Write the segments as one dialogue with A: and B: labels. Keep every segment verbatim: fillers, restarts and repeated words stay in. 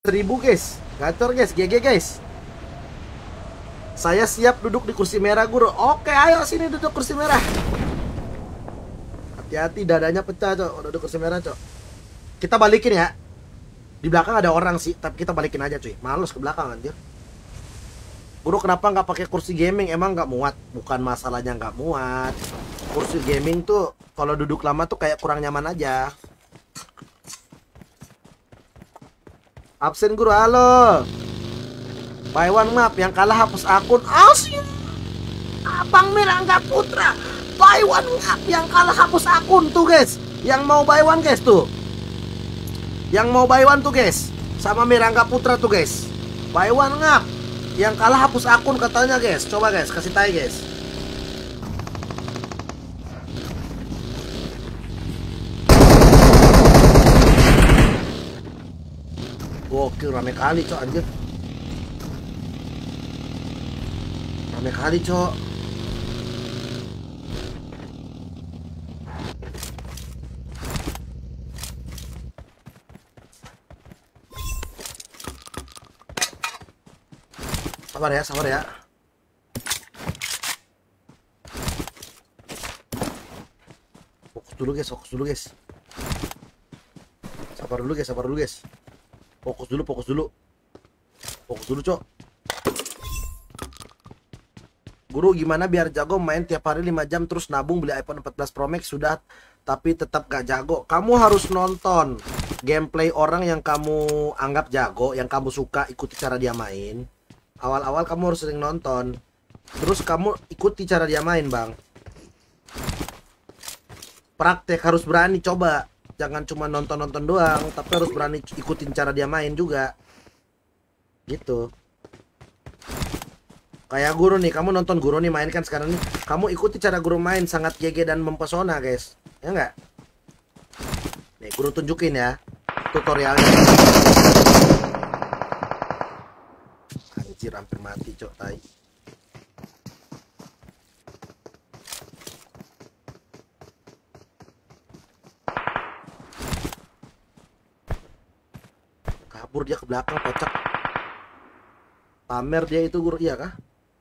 A: seribu guys. Gacor guys, G G guys. Saya siap duduk di kursi merah guru. Oke, ayo sini duduk kursi merah. Hati-hati dadanya pecah cok. Duduk kursi merah cok. Kita balikin ya. Di belakang ada orang sih, tapi kita balikin aja cuy. Males ke belakang anjir. Guru kenapa nggak pakai kursi gaming? Emang nggak muat? Bukan masalahnya nggak muat. Kursi gaming tuh kalau duduk lama tuh kayak kurang nyaman aja. Absen guru, halo. Buy one map, yang kalah hapus akun. Asyik. Abang Mirangga Putra. Buy one map, yang kalah hapus akun tuh guys. Yang mau buy one guys tuh. Yang mau buy one tuh guys. Sama Mirangga Putra tuh guys. Buy one ngap. Yang kalah hapus akun katanya guys. Coba guys, kasih tahu guys. Gokil, rame kali cok anjir. Rame kali cok. Sabar ya, sabar ya. Fokus dulu guys, fokus dulu guys. Sabar dulu guys, sabar dulu guys. Fokus dulu, fokus dulu. Fokus dulu cok. Guru gimana biar jago main tiap hari lima jam terus nabung beli iPhone empat belas Pro Max sudah tapi tetap gak jago? Kamu harus nonton gameplay orang yang kamu anggap jago, yang kamu suka, ikuti cara dia main. Awal-awal kamu harus sering nonton. Terus kamu ikuti cara dia main bang. Praktek, harus berani coba. Jangan cuma nonton-nonton doang, tapi harus berani ikutin cara dia main juga. Gitu. Kayak guru nih, kamu nonton guru nih main kan sekarang nih. Kamu ikuti cara guru main, sangat G G dan mempesona guys. Ya enggak? Nih guru tunjukin ya tutorialnya. Anjir hampir mati cok tai. Kabur dia ke belakang kocak. Pamer dia itu guru, iya kah?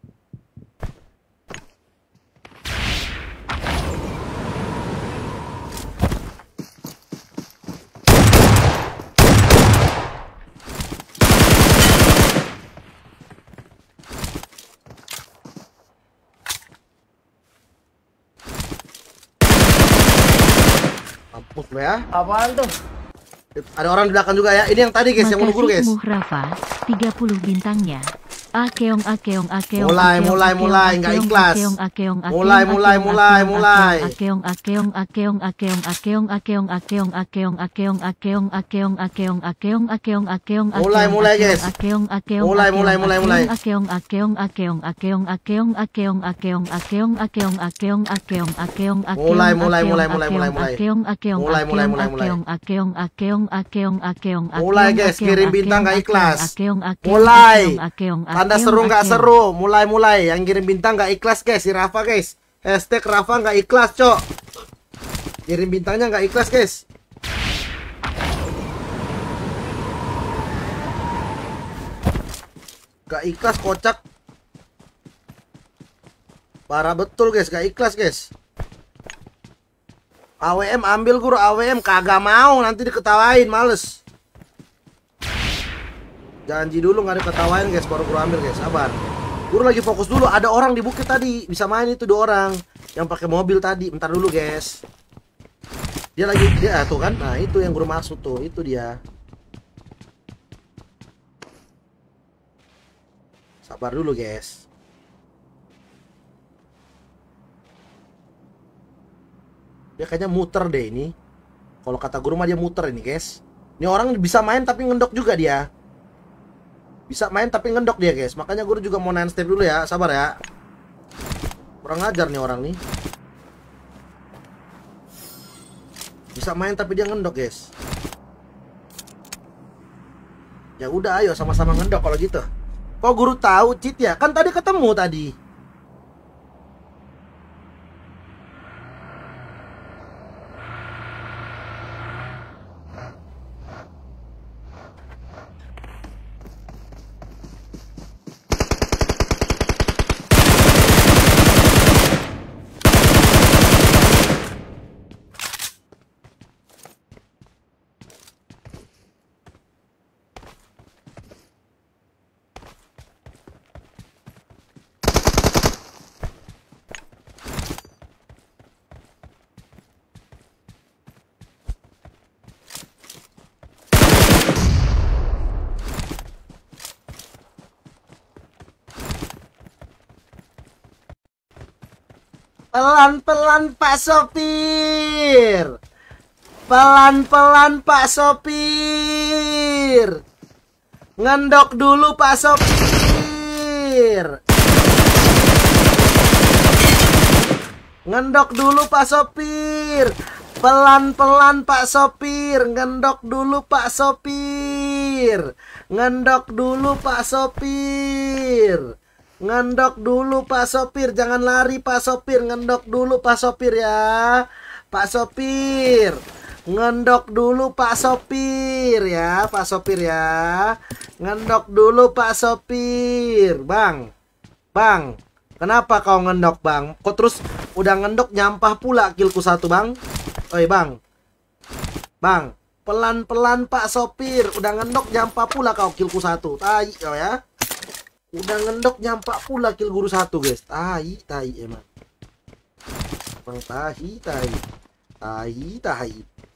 A: Mampus lo ya.
B: Apaan tuh?
A: Ada orang di belakang juga ya. Ini yang tadi guys, yang menunggu guys.
C: Rafa, tiga puluh bintangnya. Akeong akeong akeong
A: mulai mulai mulai nggak ikhlas mulai mulai mulai mulai
C: akeong akeong akeong akeong akeong akeong akeong akeong akeong akeong akeong akeong akeong akeong akeong
A: mulai mulai guys
C: akeong akeong
A: mulai mulai mulai mulai
C: akeong akeong akeong akeong akeong akeong akeong akeong akeong akeong akeong akeong
A: mulai mulai mulai mulai mulai mulai
C: akeong akeong
A: mulai mulai mulai mulai
C: akeong akeong akeong akeong
A: mulai guys, kirim bintang nggak ikhlas
C: mulai
A: tanda seru nggak seru, mulai-mulai yang kirim bintang nggak ikhlas guys, si Rafa guys, hashtag Rafa nggak ikhlas cok, kirim bintangnya nggak ikhlas guys. Nggak ikhlas kocak, parah betul guys, nggak ikhlas guys. A W M ambil guru, A W M kagak mau, nanti diketawain, males. Janji dulu nggak diketawain guys, baru guru ambil guys, sabar. Guru lagi fokus dulu, ada orang di bukit tadi, bisa main itu dua orang yang pakai mobil tadi. Bentar dulu guys. Dia lagi, dia tuh kan, nah itu yang guru maksud tuh, itu dia. Sabar dulu guys. Dia kayaknya muter deh ini. Kalau kata guru mah dia muter ini guys. Ini orang bisa main tapi ngendok juga dia. Bisa main tapi ngendok dia guys. Makanya guru juga mau nine step dulu ya. Sabar ya. Kurang ajar nih orang nih. Bisa main tapi dia ngendok guys. Ya udah ayo sama-sama ngendok kalau gitu. Kok guru tahu cheat ya? Kan tadi ketemu tadi. Pelan-pelan Pak Sopir. Pelan-pelan Pak Sopir. Ngendok dulu Pak Sopir. Ngendok dulu Pak Sopir. Pelan-pelan Pak Sopir. Ngendok dulu Pak Sopir. Ngendok dulu Pak Sopir. Ngendok dulu Pak Sopir. Jangan lari Pak Sopir. Ngendok dulu Pak Sopir ya. Pak Sopir. Ngendok dulu Pak Sopir ya. Pak Sopir ya. Ngendok dulu Pak Sopir. Bang. Bang. Kenapa kau ngendok bang? Kok terus udah ngendok nyampah pula killku satu bang? Oi bang. Bang. Pelan-pelan Pak Sopir. Udah ngendok nyampah pula kau killku satu. Tai kau ya. Udah ngendok nyampak pula kill guru satu guys. Tai, tai emang. Emang tahi, tai. Tai, tai.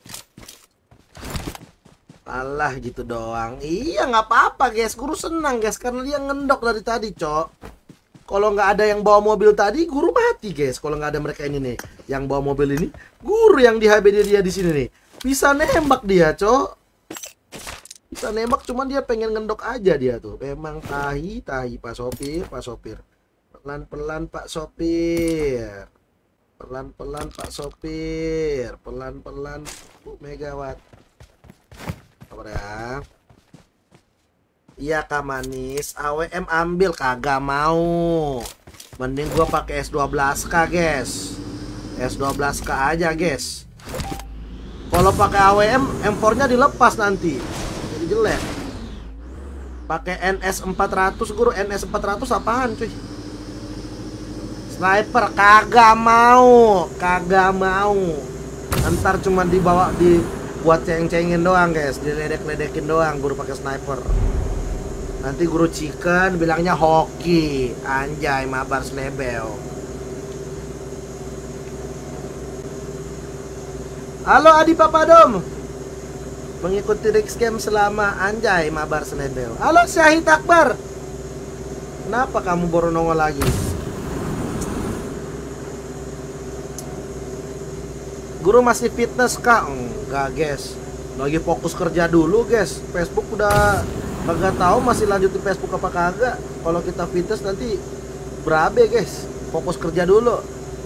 A: Alah gitu doang. Iya nggak apa-apa guys. Guru senang guys karena dia ngendok dari tadi cok. Kalau nggak ada yang bawa mobil tadi, guru mati guys. Kalau nggak ada mereka ini nih, yang bawa mobil ini, guru yang di H B D dia di sini nih, bisa nembak dia cok. Bisa nembak cuman dia pengen ngendok aja dia tuh. Memang tahi tahi Pak Sopir, Pak Sopir. Pelan-pelan Pak Sopir. Pelan-pelan Pak Sopir. Pelan-pelan Bu Megawati. Apa ya? Iya Kak Manis, A W M ambil kagak mau. Mending gua pakai S dua belas K, guys. S dua belas K aja, guys. Kalau pakai A W M, M empat-nya dilepas nanti. Jelek. Pakai N S empat ratus guru. N S empat ratus apaan cuy? Sniper kagak mau. Kagak mau. Ntar cuma dibawa di buat ceng-cengin doang guys. Diledek-ledekin doang guru pakai sniper. Nanti guru chicken bilangnya hoki. Anjay mabar slebel. Halo Adi Papadom. Mengikuti Rix Game selama anjay mabar senebel. Halo Syahid Akbar. Kenapa kamu baru nongol lagi? Guru masih fitness kak? Enggak guys. Lagi fokus kerja dulu guys. Facebook udah kagak tahu masih lanjut di Facebook apa kagak. Kalau kita fitness nanti berabe guys. Fokus kerja dulu.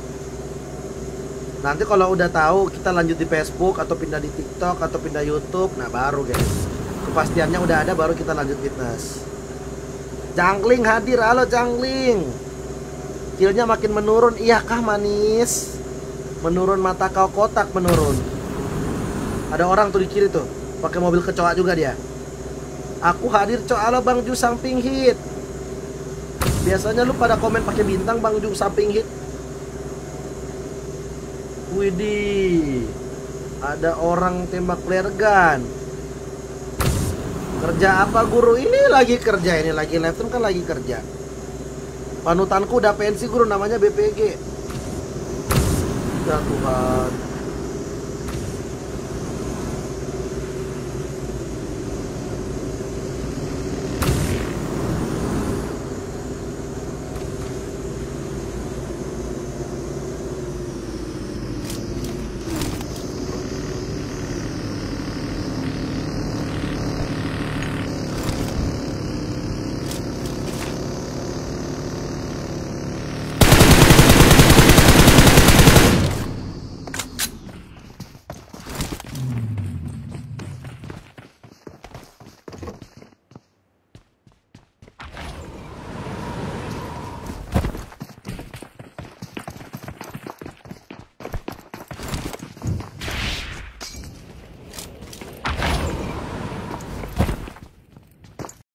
A: Nanti kalau udah tahu kita lanjut di Facebook atau pindah di TikTok atau pindah YouTube, nah baru guys. Kepastiannya udah ada baru kita lanjut fitness. Jangling hadir, halo Jangling. Killnya makin menurun, iya kah manis? Menurun mata kau kotak menurun. Ada orang tuh di kiri tuh, pakai mobil kecoa juga dia. Aku hadir cok, halo Bang Ju samping hit. Biasanya lu pada komen pakai bintang Bang Ju samping hit. Widih, ada orang tembak flare gun. Kerja apa guru? Ini lagi kerja, ini lagi live stream kan lagi kerja. Panutanku udah pensi guru namanya B P G. Ya Tuhan.